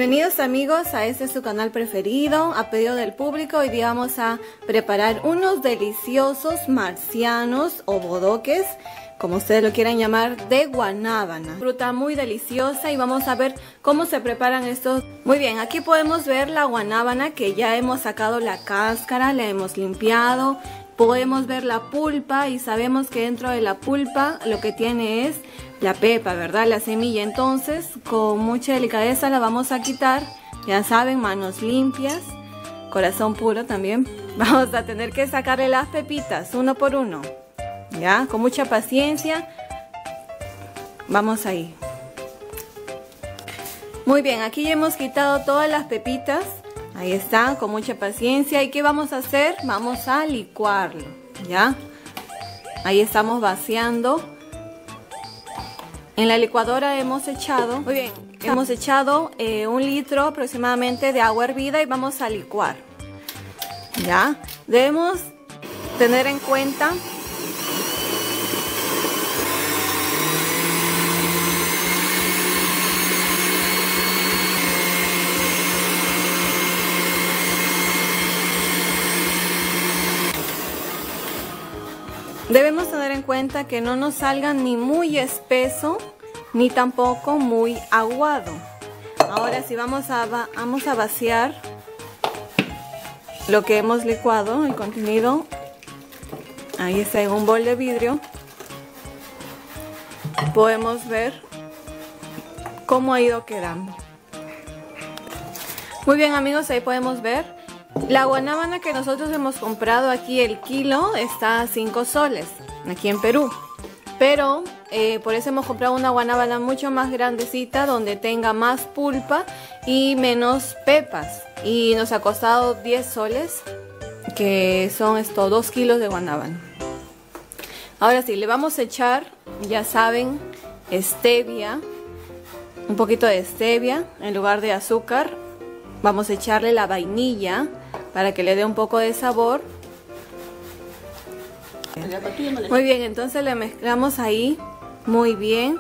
Bienvenidos amigos a este su canal preferido, a pedido del público. Hoy día vamos a preparar unos deliciosos marcianos o bodoques, como ustedes lo quieran llamar, de guanábana. Fruta muy deliciosa y vamos a ver cómo se preparan estos. Muy bien, aquí podemos ver la guanábana que ya hemos sacado la cáscara, la hemos limpiado. Podemos ver la pulpa y sabemos que dentro de la pulpa lo que tiene es la pepa, ¿verdad? La semilla. Entonces, con mucha delicadeza la vamos a quitar. Ya saben, manos limpias, corazón puro también. Vamos a tener que sacarle las pepitas uno por uno. Ya, con mucha paciencia. Vamos ahí. Muy bien, aquí ya hemos quitado todas las pepitas. Ahí está, con mucha paciencia. ¿Y qué vamos a hacer? Vamos a licuarlo, ¿ya? Ahí estamos vaciando. En la licuadora hemos echado, muy bien, hemos echado 1 litro aproximadamente de agua hervida y vamos a licuar, ¿ya? Debemos tener en cuenta que no nos salga ni muy espeso ni tampoco muy aguado. Ahora sí vamos a vaciar lo que hemos licuado, el contenido. Ahí está en un bol de vidrio. Podemos ver cómo ha ido quedando. Muy bien amigos, ahí podemos ver. La guanábana que nosotros hemos comprado aquí, el kilo está a 5 soles, aquí en Perú. Pero por eso hemos comprado una guanábana mucho más grandecita, donde tenga más pulpa y menos pepas. Y nos ha costado 10 soles, que son 2 kilos de guanábana. Ahora sí, le vamos a echar, ya saben, stevia. Un poquito de stevia en lugar de azúcar. Vamos a echarle la vainilla para que le dé un poco de sabor. Muy bien, entonces le mezclamos ahí muy bien.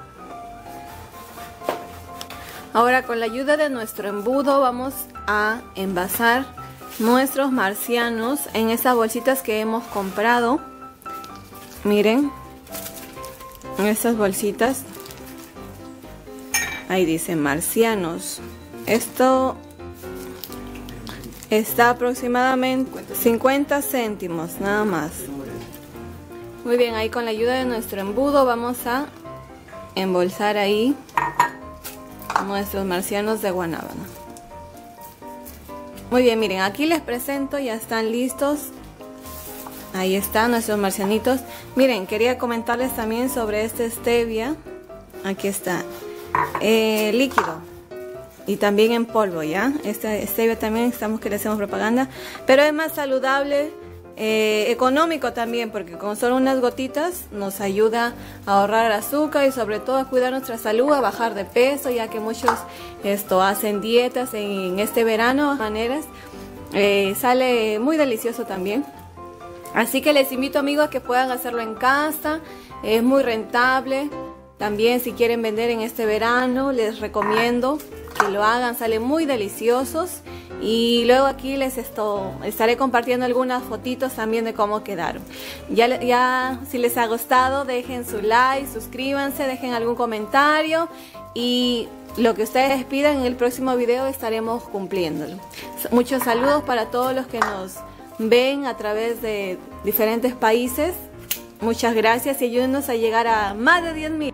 Ahora con la ayuda de nuestro embudo vamos a envasar nuestros marcianos en esas bolsitas que hemos comprado. Miren, en estas bolsitas. Ahí dice marcianos. Esto está aproximadamente 50 céntimos nada más. Muy bien, ahí con la ayuda de nuestro embudo vamos a embolsar ahí nuestros marcianos de guanábana. Muy bien, miren, aquí les presento, ya están listos. Ahí están nuestros marcianitos. Miren, quería comentarles también sobre este stevia. Aquí está, líquido. Y también en polvo, ¿ya? Este stevia también estamos que le hacemos propaganda. Pero es más saludable, económico también, porque con solo unas gotitas nos ayuda a ahorrar azúcar y sobre todo a cuidar nuestra salud, a bajar de peso, ya que muchos hacen dietas en este verano. De maneras, sale muy delicioso también. Así que les invito amigos a que puedan hacerlo en casa. Es muy rentable. También si quieren vender en este verano, les recomiendo que lo hagan, salen muy deliciosos. Y luego aquí les estaré compartiendo algunas fotitos también de cómo quedaron. Ya si les ha gustado, dejen su like, suscríbanse, dejen algún comentario. Y lo que ustedes pidan en el próximo video estaremos cumpliéndolo. Muchos saludos para todos los que nos ven a través de diferentes países. Muchas gracias y ayúdenos a llegar a más de 10.000.